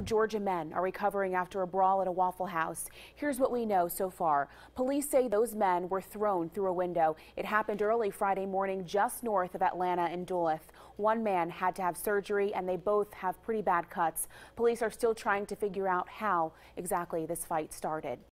Georgia men are recovering after a brawl at a Waffle House. Here's what we know so far. Police say those men were thrown through a window. It happened early Friday morning just north of Atlanta in Duluth. One man had to have surgery and they both have pretty bad cuts. Police are still trying to figure out how exactly this fight started.